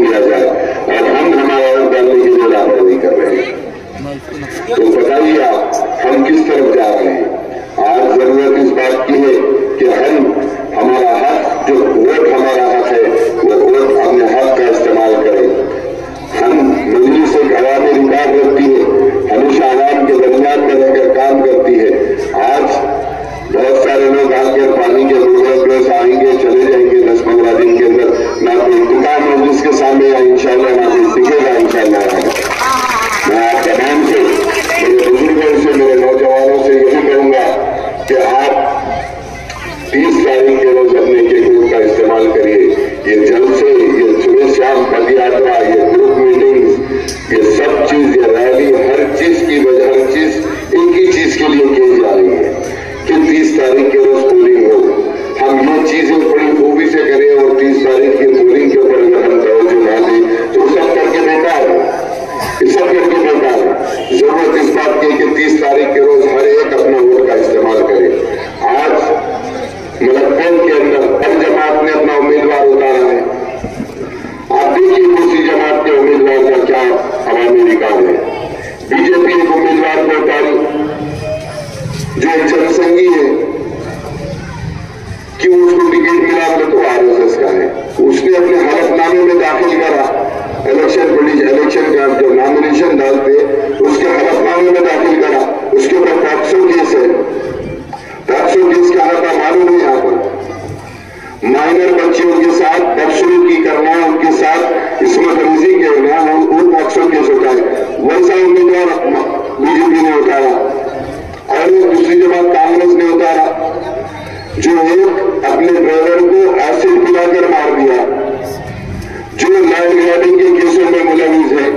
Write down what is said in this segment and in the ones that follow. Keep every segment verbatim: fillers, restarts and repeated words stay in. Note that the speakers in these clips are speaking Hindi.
नहीं दिया जाए और हम हमारा वोट डालने के लिए लापरवाही कर रहे हैं। तो बताइए आप हम किस तरफ जा रहे हैं। आज जरूरत इस बात की है कि हम हमारा हक, जो वोट हमारा हक है, वो वोट अपने हक का इस्तेमाल करें। हम मजलिस से आवाम रिकॉर्ड रखती है, हमेशा आवाम के दरमियान में रहकर काम करती है। आज बहुत सारे लोग आकर पानी के रोड आएंगे, चले जाएंगे दस पंद्रह दिन के अंदर, ना कोई इंतकाम मजलिस के सामने आए इंशाल्लाह, ना कोई दिखेगा इंशाल्लाह। मैं आप तमाम से, मेरे बुजुर्गों से, मेरे नौजवानों से यही कहूंगा कि आप तीस तारीख के रोज अपने के ग्रुप का इस्तेमाल करिए। ये जलसे, ये सुबह शाम पद यात्रा, ये ग्रुप मीटिंग्स, ये सब चीज, ये रैली, हर चीज की वजह, हर चीज एक ही चीज के लिए की जा रही है कि तीस तारीख के रोज पोलिंग हो। हम ये चीजें बड़ी खूबी से करें और तीस तारीख की पोलिंग के ऊपर अगर हम तवज्जो ना दें तो सब करके बेकार है, सब करके बेकार है। जरूरत इस बात की कि तीस तारीख के रोज हर एक अपना वोट का इस्तेमाल करे। आज मलक्कल के अंदर हर जमात ने अपना उम्मीदवार उतारा है। आप देखिए दूसरी जमात के उम्मीदवार का क्या अवामी रिकॉर्ड है। बीजेपी एक उम्मीदवार को उतारी जो एक जनसंघी है कि उसको टिकट मिला तो आरएसएस का है। उसने अपने हलफनामे में दाखिल करा, इलेक्शन इलेक्शन का जो नॉमिनेशन डालते उसके हलफनामे में दाखिल करा, उसके ऊपर पॉक्सो केस है। पॉक्सो केस क्या होता मालूम है? यहाँ पर माइनर बच्चियों के साथ बदसलूकी करना, उनके साथ इसमें तमीजी करना, वो पॉक्सो केस होता है। वैसा उम्मीदवार बीजेपी ने उतारा और दूसरी जमात कांग्रेस ने उतारा जो एक अपने ड्राइवर को एसिड पिलाकर मार दिया, जो लैंड ग्रैबिंग के केसों में मुलविस है।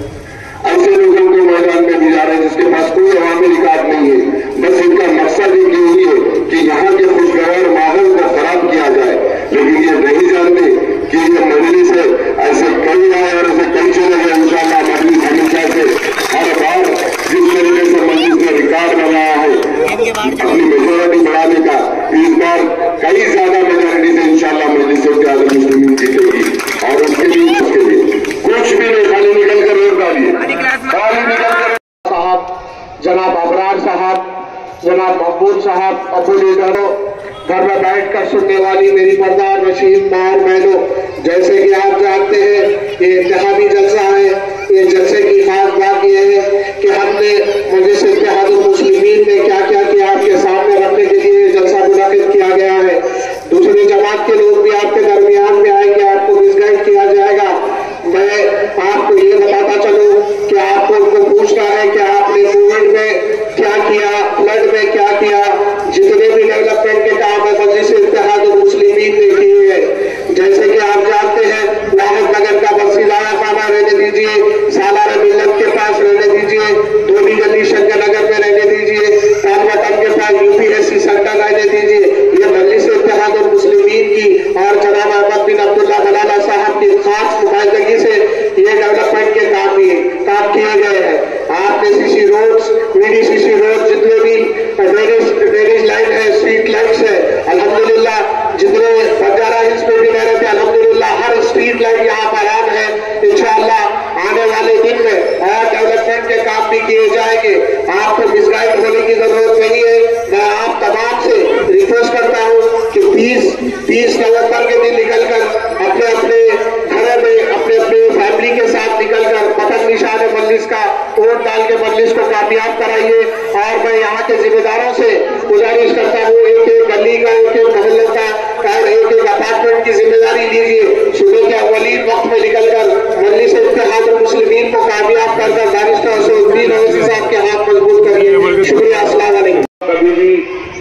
ऐसे लोगों को मैदान में भिजा रहे हैं जिसके पास कोई अवामी रिकॉर्ड नहीं है। बस इनका मकसद एक यही है कि यहाँ के खुशगवार माहौल को खराब किया जाए, लेकिन ये नहीं जानते कि ये मजलिस है। ऐसे कई आए और ऐसे कई चले गए। इंशाअल्लाह मजलिस हमेशा से हर बार जिस तरीके से मजलिस ने रिकॉर्ड बनाया है अपनी मेजोरिटी बढ़ाने का, इस बार कई ज्यादा मेजोरिटी से इंशाअल्लाह मजलिस मुस्लिमीन जीतेगी। और उसके लिए उसके लिए कुछ भी नहीं, खाली निकल कर वोट डालिए, खाली निकल कर। साहब, जनाब अबरार साहब, जनाब मकबूल साहब, अबू लीडरों, घर में बैठ कर सुनने वाली मेरी पर्दार नशीन मार बहनों, जैसे कि आप जानते हैं ये इत्तेहादी जलसा है। ये जलसे की खास बात यह है कि हमने मजलिस इत्तेहादुल मुस्लिमीन ने क्या क्या किया आपके सामने रखने के लिए जलसा मुनाकिद किया गया है। दूसरी जमात के लोग भी आपके दरमियान में आएंगे, आपको मिसगाइड किया जाएगा। मैं आपको ये बताता चलूं कि आपको उनको पूछना है कि आपने कोविड में क्या किया, फ्लड में क्या किया, जितने भी डेवलपमेंट के काम है मजलिस इत्तेहादुल मुस्लिमीन ने किए हैं। जैसे कि आप जानते हैं लाहौर नगर का बसीलाया खाना रहने दीजिए, सालार मिल्लत के पास रहने दीजिए, धोनी गली शंकर नगर में रहने दीजिए, कानवतन के पास यूपीएससी सेंटर रहने दीजिए। ये मजलिस इत्तेहादुल मुस्लिमीन की और जनाब अहमद बिन अब्दुल्ला मलाला साहब की खास नुमाइंदगी से ये डेवलपमेंट के काम भी काम किए गए हैं। आपने सीसी रोड्स, वीडीसीसी रोड, जितने भी ड्रेनेज ड्रेनेज लाइन है, स्ट्रीट लाइट्स है, अल्हम्दुलिल्लाह जितने बंजारा हिल्स में भी रह रहे थे, अल्हम्दुलिल्लाह हर स्ट्रीट लाइट यहाँ पर ऑन है। इंशाअल्लाह आने वाले दिन में और डेवलपमेंट के काम भी किए जाएंगे। आपको मिसगाइड होने की जरूरत नहीं है। मैं आप तमाम से रिक्वेस्ट करता हूँ कि तीस तीस नवंबर के दिन निकलकर अपने अपने घरों में अपने अपने फैमिली के साथ निकलकर बटन निशान मजलिस का वोट डाल के मजलिस को कामयाब कराइए। और मैं यहाँ के जिम्मेदारों से गुजारिश करता हूँ एक एक गली का, एक एक मोहल्ले का और एक एक अपार्टमेंट की जिम्मेदारी लीजिए। सुबह के अव्वलीन वक्त में निकलकर मजलिस इत्तेहादुल मुस्लिमीन को कामयाब करकर बैरिस्टर असदुद्दीन ओवैसी साहब के हाथ मजबूत करिए। शुक्रिया, अस्सलाम वालेकुम। कभी भी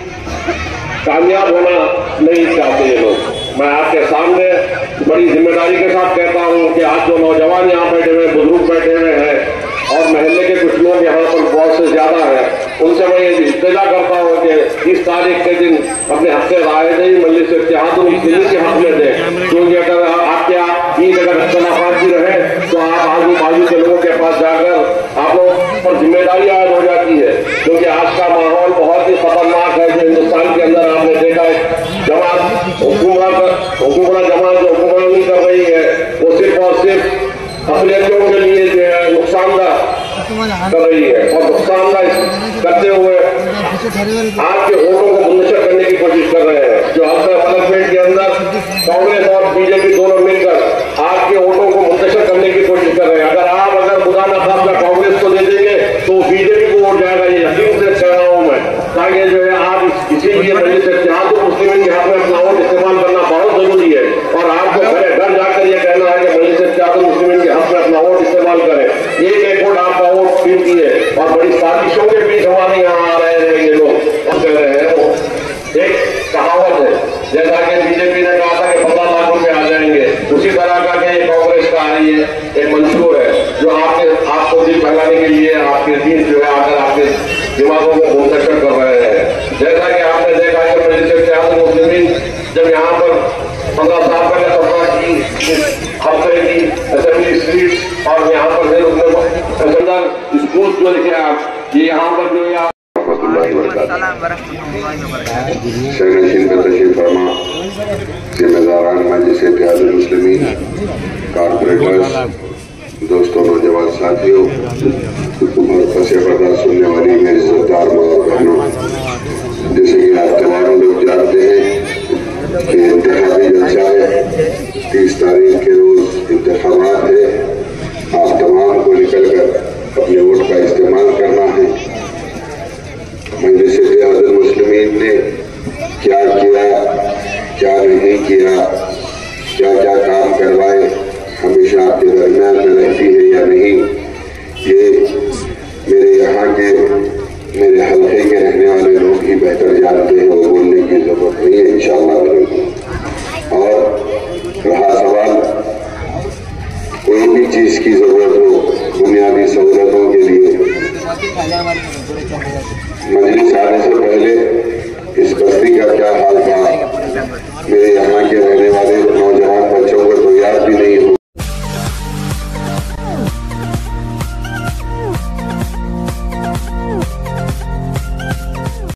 कामयाब होना नहीं चाहते ये लोग। मैं आपके सामने बड़ी जिम्मेदारी के साथ कहता हूँ कि आज जो नौजवान यहाँ बैठे हुए, बुजुर्ग बैठे हुए हैं और महल्ले के कुछ लोग यहाँ पर बहुत से ज्यादा है, उनसे मैं ये इल्तिजा करता हूँ कि इस तारीख के दिन अपने हक से राय दें, मजलिस इत्तेहादुल मुस्लिमीन के हक में दें। क्योंकि अगर आपके बीच अगर इख्तिलाफात भी रहे तो आप आजू बाजू के लोगों के पास जाकर आप लोग पर जिम्मेदारी आयद हो जाती है। क्योंकि आज का माहौल बहुत ही खतरनाक है जो हिंदुस्तान के अंदर आपने देखा है। जमात हुकूमत हुकूमत जमात जो हुकूमत नहीं कर रही है वो सिर्फ और सिर्फ असलियतों के लिए जो है नुकसानदार कर रही है और नुकसानदार करते हुए आपके वोटों को मुंतशिर करने की कोशिश कर रहे हैं। जो हल्का पार्लियामेंट के अंदर कांग्रेस और बीजेपी दोनों मिलकर आपके वोटों को मुंतशिर करने की कोशिश कर रहे हैं। अगर आप अगर खुदा ना खास्ता कांग्रेस को दे देंगे तो बीजेपी को वोट जाएगा, ये यकीन से कह रहा हूं मैं। ताकि जो है आप इसीलिए मजलिस इत्तेहाद मुस्लिमीन के हाथ में अपना वोट इस्तेमाल करना बहुत जरूरी है और आपको घर घर जाकर ये कहना है कि मजलिस इत्तेहाद मुस्लिमीन के हाथ में अपना वोट इस्तेमाल करें। एक एक वोट आपका वोट कीमती है और बड़ी साजिशों के बीच हमारे यहाँ आ रहे हैं ये लोग कह रहे हैं। वो एक कहावत है, जैसा कि बीजेपी ने कहा था कि पचास लाख रुपए आ जाएंगे, उसी तरह का कि कांग्रेस का आ रही है एक मंशूर है जो आपके आपको दिल बहलाने के लिए आपके दिन जो है आकर आपके दिमागों को मुंतशिर कर रहे हैं। जैसा कि आपने देखा कि मजलिस इत्तेहाद मुस्लिमीन जब यहाँ पर पंद्रह साल पहले सभा की हफ्ते की असेंबली स्ट्रीट और यहाँ पर स्कूल जो लिखे आप ये यहाँ पर जो है जिम्मेदारान मजलिस इत्तेहाद मुस्लिमीन, कारपोरेटर्स, दोस्तों, नौजवान साथियों और पसे पर्दा सुनने वाली मेरी सरदार माँ और बहनों, जैसे कि आप तमाम लोग जानते हैं कि इंतखाबी जलसा है, तीस तारीख के रोज इंतखाबात है। आप तमाम को निकल कर अपने वोट का इस्तेमाल करना है। मजलिस इत्तेहाद मुस्लिमीन ने क्या किया, क्या नहीं किया, क्या क्या काम करवाए, हमेशा आपके दरमियान में रहती है या नहीं, ये मेरे यहाँ के मेरे हल्के के रहने वाले लोग ही बेहतर जानते हैं। वो बोलने की जरूरत नहीं है, इंशाअल्लाह। और रहा सवाल कोई भी चीज की जरूरत हो, बुनियादी सहूलतों के लिए, मजलिस आने से पहले इस बस्ती का क्या हाल था, मेरे यहाँ के रहने